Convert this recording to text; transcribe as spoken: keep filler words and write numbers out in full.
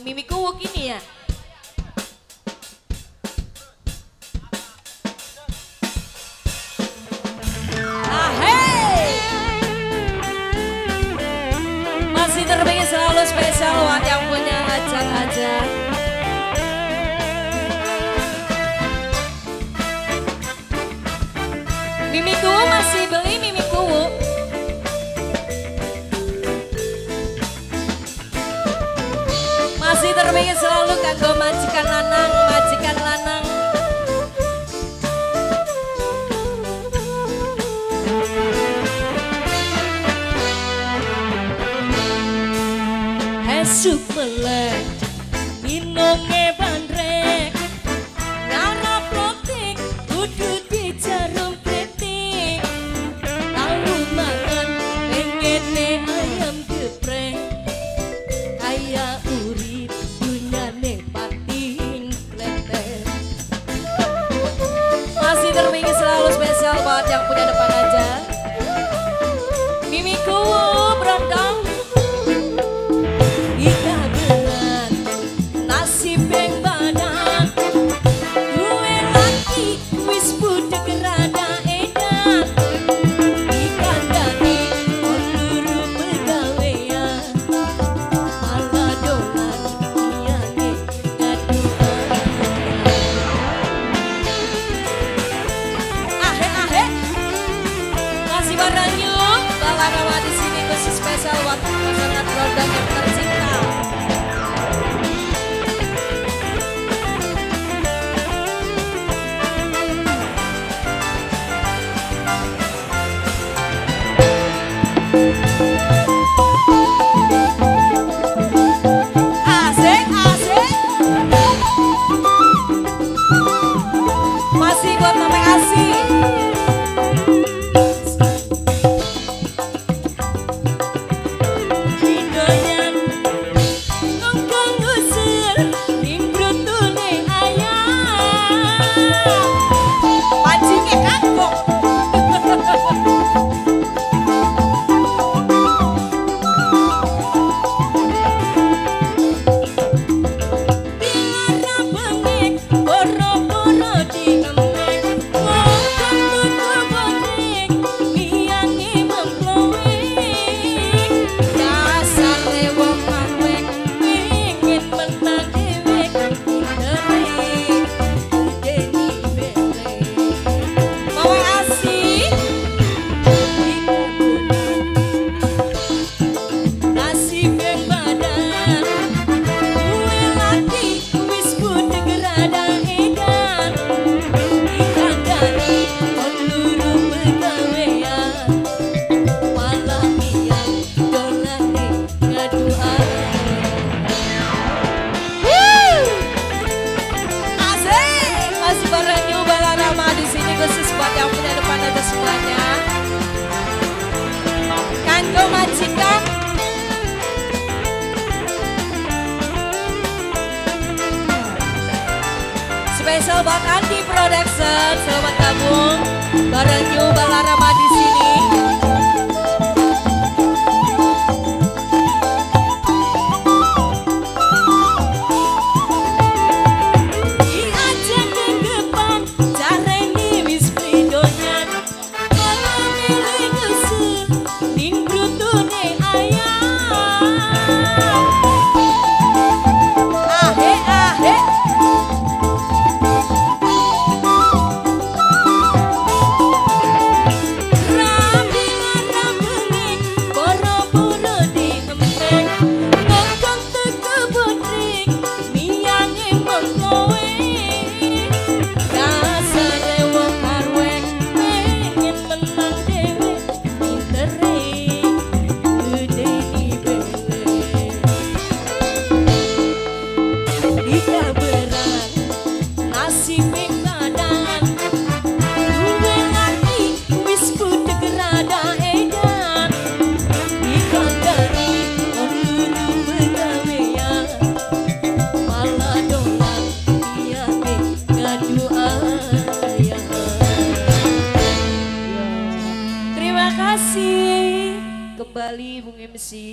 Mimi Kuwuk ini ya. Ah, hey. Masih terpingin selalu spesial buat yang punya ajak aja. Mimi Kuwuk masih beli Mimi Kuwuk. Masih terpingin selalu kanggo majikan lanang, majikan lanang. Esuk melek minonge bandrek ngarap plotik kudu di jarum kritik lalu mangan penggene ayam geprek kaya urip dunyane pating kletek. Masih terpingin selalu spesial buat yang punya depan aja. Mimi Kuwuk berondong ika berat nasib yang badan duwe laki wis budek rada edan ikan dani onluru pegawean malah dolan iyane ngaduan. Ahe ahe masih barang yuk Balarawa di sini khusus spesial buat masyarakat Rondang yang tercinta. Asik asik. Masih buat Mama Asih. Spesial buat Andi Production, selamat gabung bareng New Balarama di sini. Kembali Bung M C.